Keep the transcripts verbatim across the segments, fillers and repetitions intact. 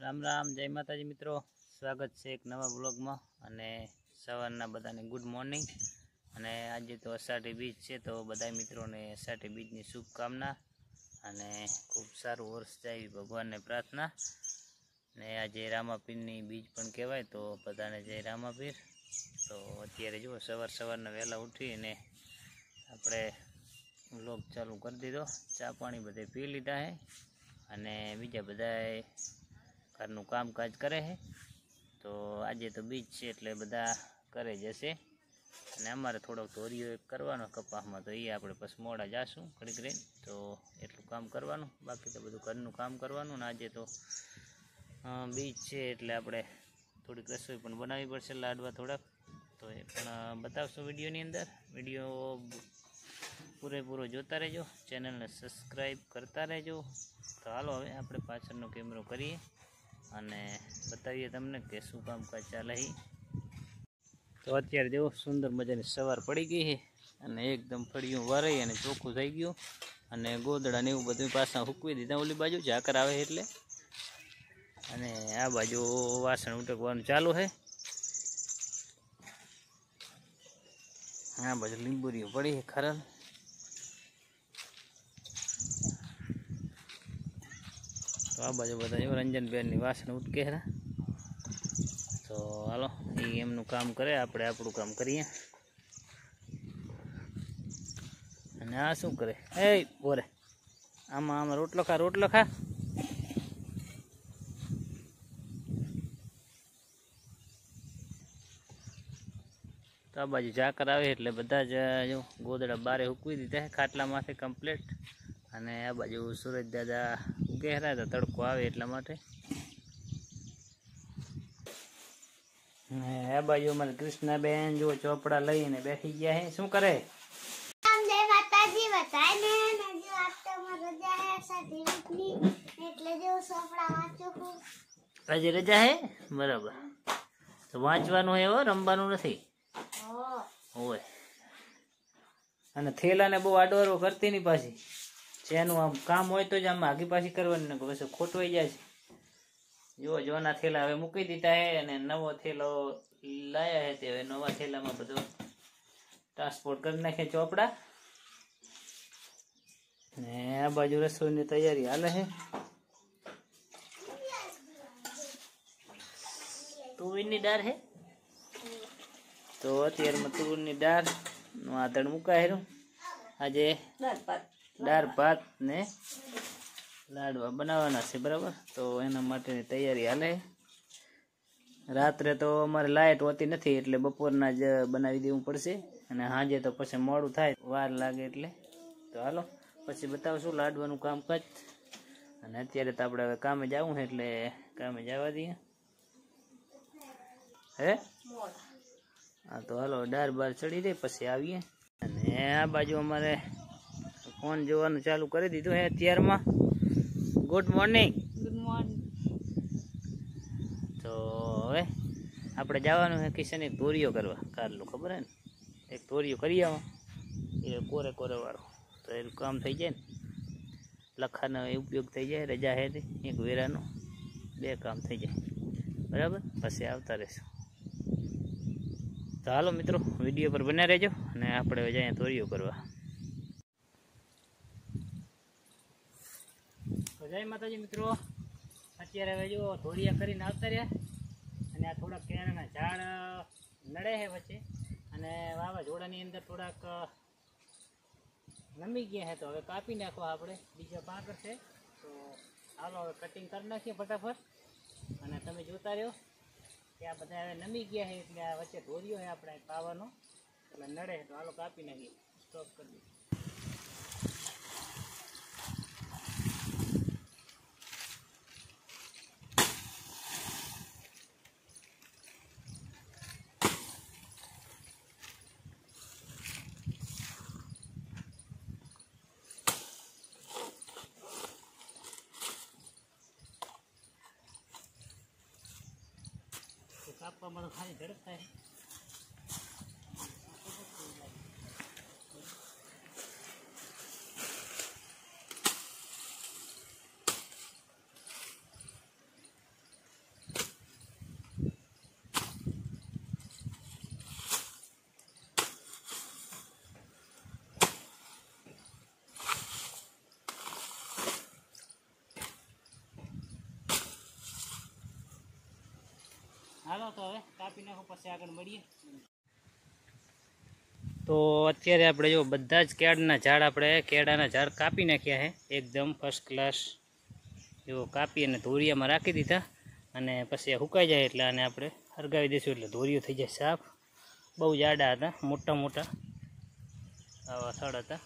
राम राम जय माताजी मित्रों, स्वागत है एक नवा ब्लॉग में। अने सवाરના બધાને गुड मॉर्निंग। अने आज तो अषाढ़ी बीज है तो बधाई मित्रों ने अषाढ़ी बीजनी शुभकामना अने खूब सारू वर्ष जाए भगवान ने प्रार्थना। ने आज रामापीरनी बीज पण कहेवाय तो बधाने जय रामापीर। तो अत्यारे जो सवार सवारना वहेला उठीने आपणे ब्लॉग चालू कर दीधो। चा पाणी बधे पी लीधा है अने बीजा बधाए घरनु कामकाज करे है। तो आज तो बीज है एटले बधा करे जशे अने अमारे थोड़ोक धोरियो करवानो कपासमां तो ए आपणे पछी मोड़ा जाशुं घड़ीक रहीने। तो एटलुं काम करवानुं, बाकी तो बधुं घरनुं काम करवानुं। ने आज तो बीज है एटले आपणे थोड़ीक रसोई पण बनावी पड़शे, लाडवा थोड़ाक। तो ए पण बतावशुं विडियोनी अंदर। विडियो पूरेपूरो जोता रहेजो, चेनल ने सब्सक्राइब करता रहेजो। तो हालो हवे आपणे पाछळनो केमरो करीए अने बतावीए तमने के शुं कामकाज चाले है। तो अत्यारे जो सुंदर मजानी सवार पड़ी गई है अने एकदम फड़ियों वराई अने चोख्खुं थई गयुं अने गोदड़ा ने एवुं बधुं पाछा हुकवी दीधा ओली बाजू झाकर आवे एटले। अने आ बाजू वासण उटकवानुं चालू है। आ बाजू લીંબુરીઓ पड़ी है खरल। तो आ बाजू बधा रंजनबेन नी वासण उटके है। तो हालो ए एमनुं काम करे, आपणे आपणुं काम करीए। अने आ शुं करे? ए बोरे आमां आमां रोटलो खा, रोटलो खा। तो आ बाजू झाकर आवे एटले बधा ज जो गोदड़ा बारे हुकवी दीधा है खाटला माथे कम्प्लीट। अने आ बाजू सूरज दादा उगेरा तो तड़को आवे एटला माटे। आ बाजू मारे कृष्णाबेन जो चोपड़ा लईने बैठी गया है। शुं करे? जय माताजी बताय ने जो आज तो मार रजा है सर्टिफिकेटनी એટલે જો ચોપડા વાંચું છું। आज रजा है बराबर। तो वांचवानुं है हो, रमवानुं नथी। हो ओए अने थेलाने बહુ આડોરો કરતી ની પાછી। જેનું આમ કામ હોય તો જ આમ આગી પાછી કરવાની, ને પછી ખોટવાઈ જાય છે। જો જોના થેલા હવે મૂકી દીધા है અને નવો થેલો લાયા है। તે હવે નવા થેલામાં બધો ટ્રાન્સપોર્ટ કરી નાખે ચોપડા। ને આ બાજુ રસોઈની તૈયારી હાલે છે। તુવેરની દાળ है तो અત્યારે માં તુવેરની દાળ નું આતણ મુકાયેલું। આજે દાળ ભાત ને લાડવા બનાવવાના છે बराबर। तो एना माटेनी तैयारी हाले। रात्रे तो अमारे लाइट होती नहीं एटले बपोरना ज बनावी देवुं पड़शे अने हांजे तो पछी मोडुं थाय वार लागे एटले। तो हालो पछी बतावशुं लाडवानुं कामकाज। अने अत्यारे तो आपणे हवे कामे जावुं छे एटले कामे जवा दीए हे। हाँ तो हालो डार बार चढ़ी दे पछी आवीए। अने आ बाजू अमारे फोन जोवानुं चालू करी दीधुं है अत्यारमां। Good morning. Good morning. तो हवे आपणे जवानुं है किशन एक धोरियो करवा कारलो, खबर है ने? एक धोरियो करी आवा ए कोरे कोरे वाळो तो एनुं काम थई जाय ने, लखानो उपयोग थई जाय। रजा है एक वेरानो बे काम थई जाय बराबर। पछी आवता रहेशुं। तो हालो मित्रों विडियो पर बने रहेजो अने आपणे हवे जाए धोरियो करवा। तो जय माताजी मित्रों, अत्यारे हवे जो धोरिया करीने आवता रह्या अने आ थोड़ा केळाना झाड़ नड़े है वच्चे अने वावाझोड़ानी अंदर थोड़ाक नमी गया है। तो हवे कापी नाखवा आपणे बीजा पाक छे। तो हालो हवे कटिंग कर नाखीए फटाफट। अने तमे जोता रहो कि आ बधा हवे नमी गया है एटले आ वच्चे धोरियो है आपणे पाવાનો એટલે નડે। तो हालो कापी नाखीए, स्टॉप कर दीए। કાપવામાં તો ખાલી ઝડપ થાય। હાલો તો હવે કાપી નાખો, પછી આગળ મળીએ. તો અત્યારે આપણે જો બધા જ કેળના ઝાડ આપણે કેળાના ઝાડ કાપી નાખ્યા છે એકદમ ફર્સ્ટ ક્લાસ. જો કાપી અને ધોરિયામાં રાખી દીધા, અને પછી સુકાઈ જાય એટલે આને આપણે હરગાવી દઈશું એટલે ધોરિયો થઈ જાય સાફ. બહુ જાડા હતા, મોટા મોટા આવા થડ હતા.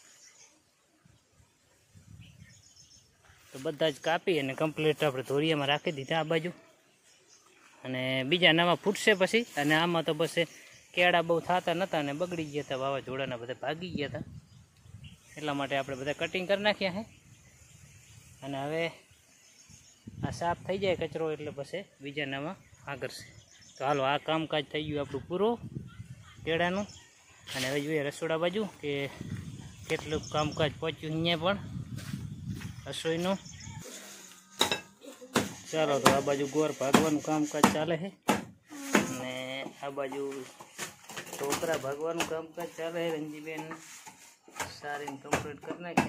તો બધા જ કાપી અને કમ્પ્લીટ આપણે ધોરિયામાં રાખી દીધા આ બાજુ. અને બીજા નવા ફૂટશે પછી. અને આમાં તો પછી કેળા બહુ થતા નહોતા અને બગડી ગયા હતા, વાવાઝોડાના બધા ભાગી ગયા હતા, એટલા માટે આપણે બધા કટિંગ કરી નાખ્યા છે. અને હવે આ સાફ થઈ જાય કચરો એટલે પછી બીજા નવા આગળ છે. તો હાલો, આ કામકાજ થઈ ગયું આપણું પૂરું કેળાનું. અને હવે જોઈએ રસોડા બાજુ કે કેટલું કામકાજ પહોંચ્યું અહીંયા પણ રસોઈનું. ચાલો તો આ બાજુ ગોર ભાગવાનું કામકાજ ચાલે છે, અને આ બાજુ ઢોકરા ભાગવાનું કામકાજ ચાલે છે. રંજીબેન સારીને કમ્પ્લીટ કરી નાખે.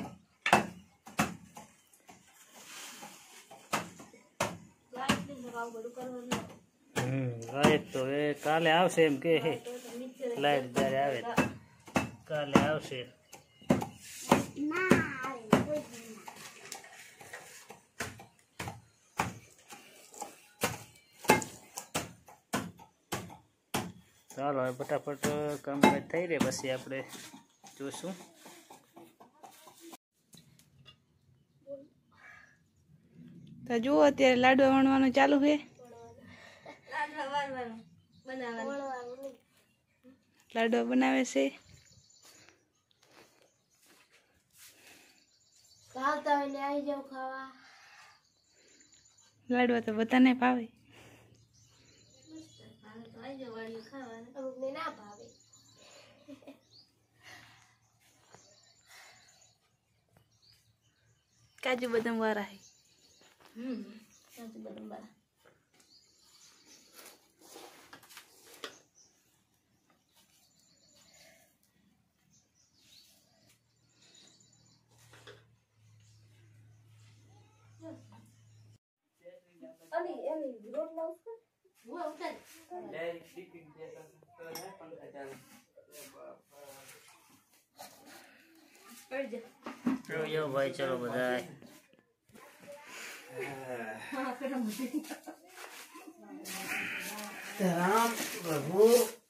હમ લાઈટ તો હવે કાલે આવશે એમ કે છે. લાઈટ જ્યારે આવે કાલે આવશે. ચાલો હવે ફટાફટ કામકાજ થઈ રહે પછી આપણે જોશું. તો જુઓ અત્યારે લાડવા વણવાનું ચાલુ છે. લાડવા બનાવે છે. લાડવા તો બધાને ભાવે. કાજુ બદામ વાળા હે. હમ કાજુ બદામ વાળા. અલી એલી રોટ લાવ છે. હું ઉતાર લે ટિફિન દેતા તો હે પંખા ચાલે. પડ જા. જો ભાઈ ચલો બધા. રામ પ્રભુ.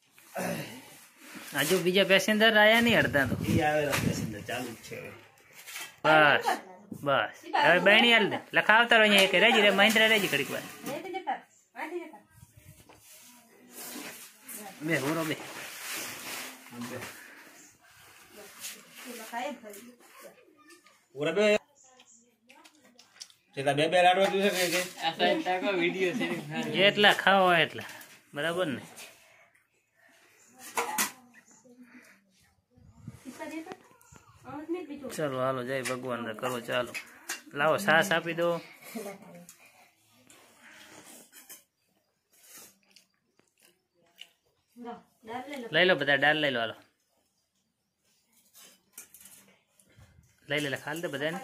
આજુ બીજા પેસેન્જર આયા નહીં અડધા તો. ઈ આવેલા પેસેન્જર ચાલુ જ છે. બસ બસ હવે બેણી હાલ દે લખાવતા રહો અહીંયા એક રેજી રે મહિન્દ્રા રેજી ઘડીક વાર. બે હોરો બે. ઓરા બે જેટલા બે બે લાડવા જોશે કે કે આ સાઈડ તાકો વિડિયો છે. જેટલા ખાઓ એટલા બરાબર ને. ચાલો હાલો જય ભગવાન કરો. ચાલો લાવો સાસ આપી દો. લઈ લો બધા ડાલ લઈ લો. હાલો લઈ લે ખાલ દે બધાને.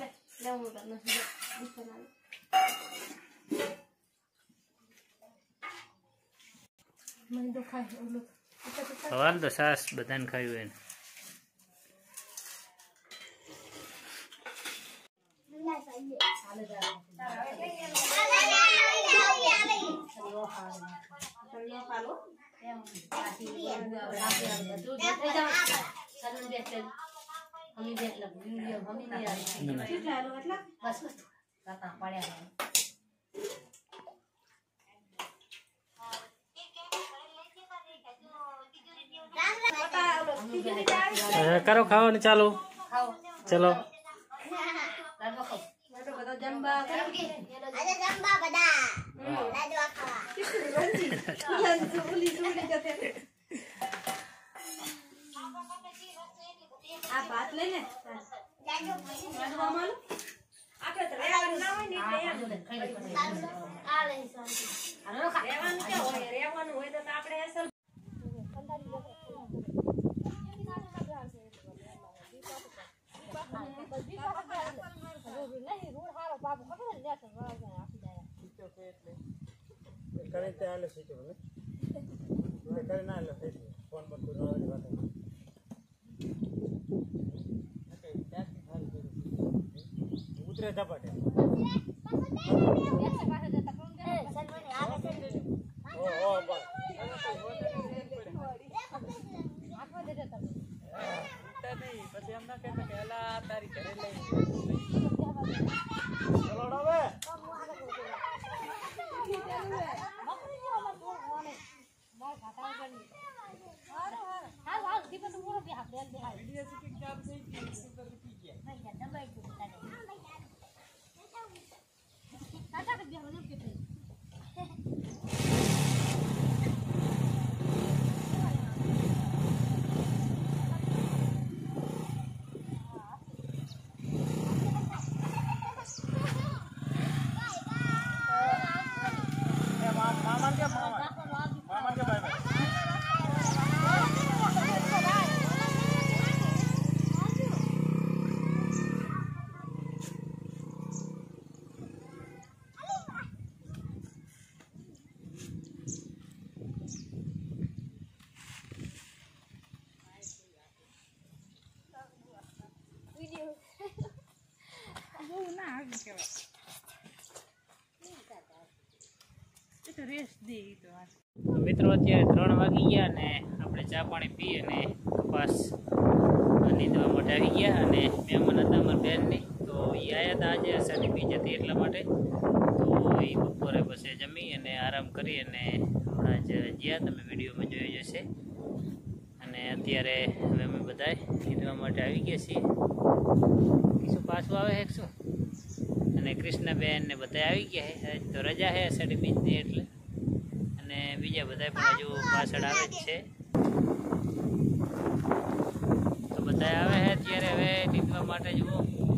હાલ તો સાસ બધાને ખાયું એને. કરો ખાવાનું ચાલુ. ચલો આ ભાત લઈને ઉતરે ઝપાટે ઓ ઓ બસ નહીં પછી એમ ના કહેતા કે એલા તારી ઘરે લઈ ચલો હવે મિત્રો અત્યારે ત્રણ વાગી ગયા અને આપણે ચા પાણી પી અને કપાસ નીંદવા માટે આવી ગયા અને મહેમાન હતા અમારા બહેનની તો એ આવ્યા હતા આજે અષાઢી બીજ હતી એટલા માટે તો એ બપોરે પછી જમી અને આરામ કરી અને હમણાં જ ગયા તમે વિડીયોમાં જોઈ જશે અને અત્યારે હવે અમે બધા નીંદવા માટે આવી ગયા છીએ શું પાછું આવે છે શું અને કૃષ્ણબેન ને બધા આવી ગયા છે તો રજા છે અષાઢી બીજની એટલે અને બીજા બધા પણ હજુ પાછળ આવે જ છે તો બધા આવે છે અત્યારે હવે નીંદવા માટે જુઓ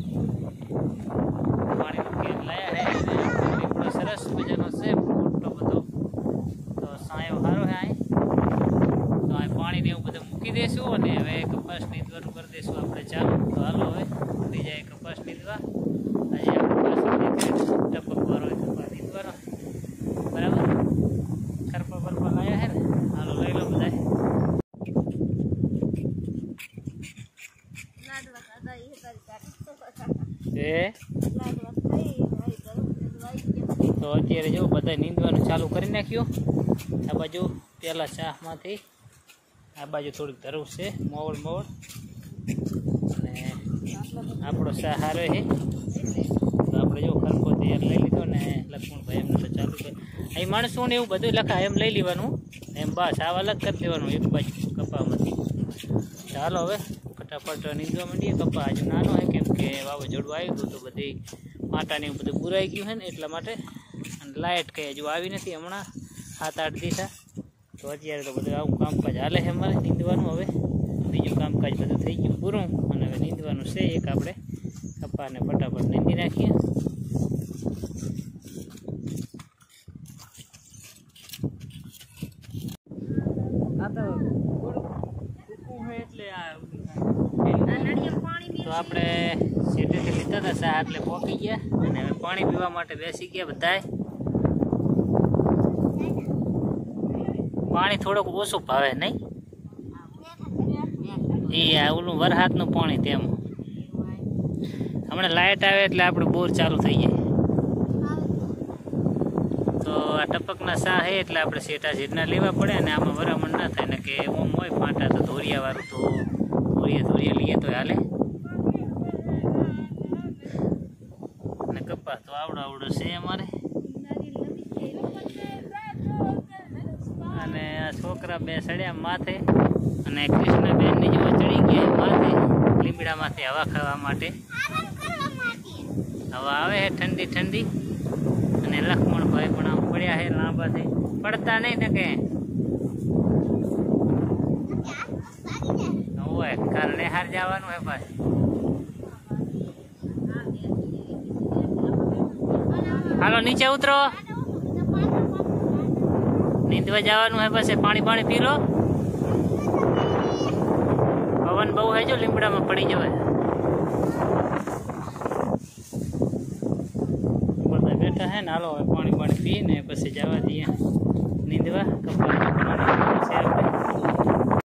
પાણીનો કેન લાયા છે લીમડો સરસ મજાનો છે મોટો બધો તો સાયો સારો છે અહીં તો અહીં પાણીને એવું બધું મૂકી દઈશું અને હવે કપાસ નીંદવાનું કરી દઈશું આપણે ચાલુ તો હાલો હવે થઈ જાય કપાસ નીંદવા આજે આપણે ટપક વાળો કપાસ નીંદવાનો બરાબર કરપા બરપા લાયા હે ને હાલો લઈ લો બધા એ તો અત્યારે જો બધા નીંદવાનું ચાલુ કરી નાખ્યું આ બાજુ પેલા ચામાંથી આ બાજુ થોડીક ધરું છે મોવડ મોવડ અને આપણો ચા સારો છે તો આપણે જો ખરખો તૈયાર લઈ લીધો ને લક્ષ્મણભાઈ એમને તો ચાલુ છે અહીં માણસો ને એવું બધું લખાય એમ લઈ લેવાનું એમ બસ આવા અલગ કરી દેવાનું એક બાજુ કપામાંથી ચાલો હવે ફટાફટ નીંદવા માંડીએ કપા હજુ નાનો છે કેમ કે વાવાઝોડું આવ્યું હતું તો બધી માટાને એવું બધું પુરાઈ ગયું છે ને એટલા માટે અને લાઇટ કંઈ હજુ આવી નથી હમણાં સાત આઠ દિવસા તો અત્યારે તો બધું આવું કામકાજ હાલે છે અમારે નીંદવાનું હવે બીજું કામકાજ બધું થઈ ગયું પૂરું અને હવે નીંદવાનું છે એક આપણે કપાને ફટાફટ નીંદી નાખીએ તો આપણે સીટેથી લીધા હતા ચા એટલે પોકી ગયા અને હવે પાણી પીવા માટે બેસી ગયા બધાય પાણી થોડુંક ઓછું ભાવે નહીં એ આ ઓલું વરસાદનું પાણી તેમ હમણાં લાઇટ આવે એટલે આપણે બોર ચાલુ થઈ જાય તો આ ટપકના સા છે એટલે આપણે સેટા ઝીરના લેવા પડે અને આમાં વરામણ ના થાય ને કે ઓમ હોય ફાંટા તો ધોરિયા વાળું તો ધોરિયા ધોરિયા લઈએ તો હાલે અને કપાસ તો આવડો આવડો છે અમારે અને આ છોકરા બે સડ્યા માથે અને કૃષ્ણબેનની જેવો ચડી ગયા માથે લીમડામાંથી હવા ખાવા માટે હવા આવે છે ઠંડી ઠંડી અને લક્ષ્મણભાઈ પણ આમ પડ્યા છે લાંબાથી પડતા નહીં ને કે હોય કારણે હાર જવાનું હે પાછું હાલો નીચે ઉતરો નીંદવા જવાનું હે પાસે પાણી પાણી પી લો પવન બહુ હે જો લીમડામાં પડી જવાય બધા બેઠા હે ને હાલો હવે પાણી પાણી પાણી પીને પછી જવા દઈએ નીંદવા કપાસ છે આપણે